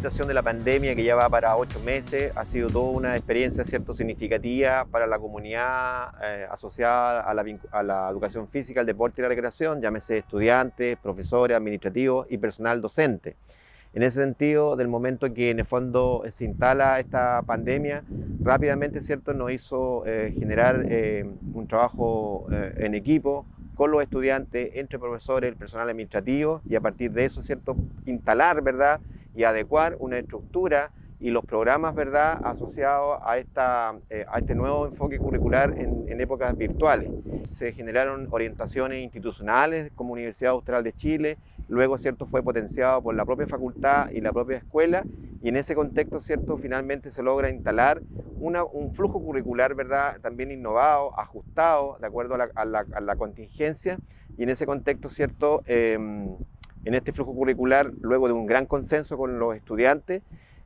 situación de la pandemia que ya va para 8 meses ha sido toda una experiencia, ¿cierto?, significativa para la comunidad asociada a la educación física, el deporte y la recreación, llámese estudiantes, profesores, administrativos y personal docente. En ese sentido, del momento que en el fondo se instala esta pandemia, rápidamente, ¿cierto?, nos hizo generar un trabajo en equipo con los estudiantes, entre profesores, el personal administrativo, y a partir de eso, ¿cierto?, instalar, ¿verdad?, y adecuar una estructura y los programas, ¿verdad?, asociados a este nuevo enfoque curricular en épocas virtuales. Se generaron orientaciones institucionales como Universidad Austral de Chile, luego, ¿cierto?, fue potenciado por la propia facultad y la propia escuela, y en ese contexto, ¿cierto?, finalmente se logra instalar un flujo curricular, ¿verdad?, también innovado, ajustado, de acuerdo a la contingencia, y en ese contexto, ¿cierto?, en este flujo curricular, luego de un gran consenso con los estudiantes,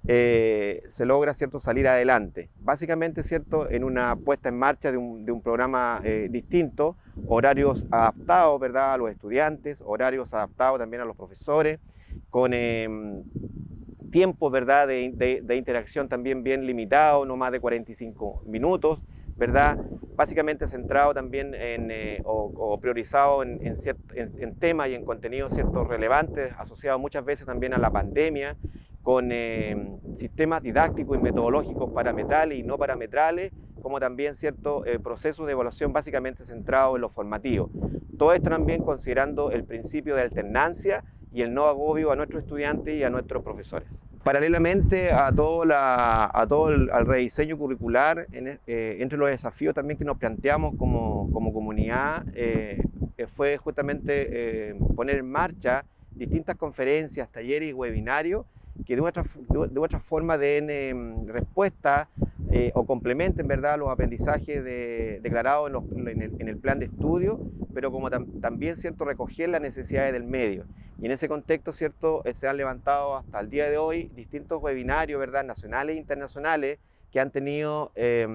se logra, ¿cierto?, salir adelante. Básicamente, ¿cierto?, en una puesta en marcha de un programa distinto, horarios adaptados, ¿verdad?, a los estudiantes, horarios adaptados también a los profesores, con tiempos, ¿verdad?, de interacción también bien limitado, no más de 45 minutos, ¿verdad?, básicamente centrado también o priorizado en temas y en contenidos, ¿cierto?, relevantes, asociados muchas veces también a la pandemia, con sistemas didácticos y metodológicos parametrales y no parametrales, como también ciertos procesos de evaluación básicamente centrados en lo formativo. Todo esto también considerando el principio de alternancia y el no agobio a nuestros estudiantes y a nuestros profesores. Paralelamente a todo al rediseño curricular, entre los desafíos también que nos planteamos como comunidad, fue justamente poner en marcha distintas conferencias, talleres y webinarios que de otra forma den respuesta o complementen, ¿verdad?, los aprendizajes declarados en el plan de estudio, pero como también, ¿cierto?, recoger las necesidades del medio. Y en ese contexto, ¿cierto?, se han levantado hasta el día de hoy distintos webinarios, ¿verdad?, nacionales e internacionales, que han tenido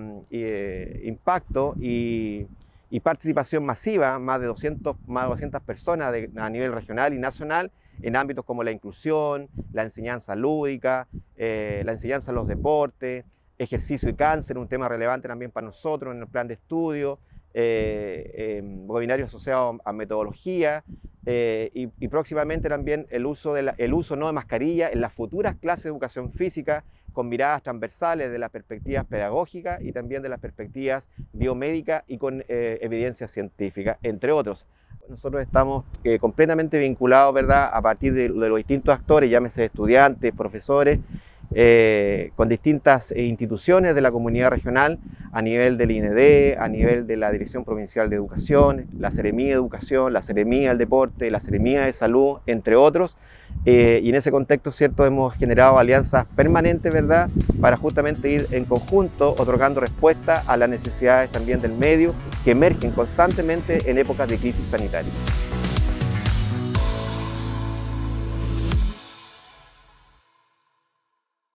impacto y participación masiva, más de 200 personas a nivel regional y nacional, en ámbitos como la inclusión, la enseñanza lúdica, la enseñanza en los deportes, ejercicio y cáncer, un tema relevante también para nosotros en el plan de estudio, webinarios asociados a metodología, y próximamente también el uso no de mascarilla en las futuras clases de educación física, con miradas transversales de las perspectivas pedagógicas y también de las perspectivas biomédicas y con evidencia científica, entre otros. Nosotros estamos completamente vinculados, ¿verdad?, a partir de los distintos actores, llámese estudiantes, profesores, con distintas instituciones de la comunidad regional, a nivel del INED, a nivel de la Dirección Provincial de Educación, la Seremía de Educación, la Seremía del Deporte, la Seremía de Salud, entre otros, y en ese contexto, ¿cierto?, hemos generado alianzas permanentes, ¿verdad?, para justamente ir en conjunto otorgando respuesta a las necesidades también del medio que emergen constantemente en épocas de crisis sanitaria.